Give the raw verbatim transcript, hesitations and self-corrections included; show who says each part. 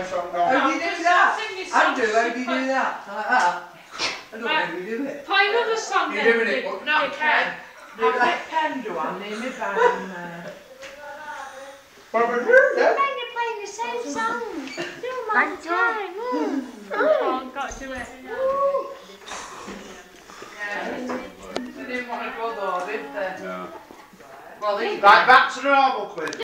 Speaker 1: song
Speaker 2: How
Speaker 1: on.
Speaker 2: do you do that? Andrew, how do you do that? Like that? I don't know how you do it.
Speaker 3: Play another song
Speaker 1: You're
Speaker 3: then.
Speaker 1: doing it, but
Speaker 3: No, Ken.
Speaker 2: Do
Speaker 4: I've
Speaker 2: that.
Speaker 4: got pen do I near my bag there.
Speaker 1: What we're doing then?
Speaker 5: Then you're playing the same song. Do them all the time. Ooh.
Speaker 3: Oh, got to do it.
Speaker 4: They didn't want to go though, did they?
Speaker 1: No.
Speaker 4: Well, he
Speaker 1: Right, back to the normal quiz.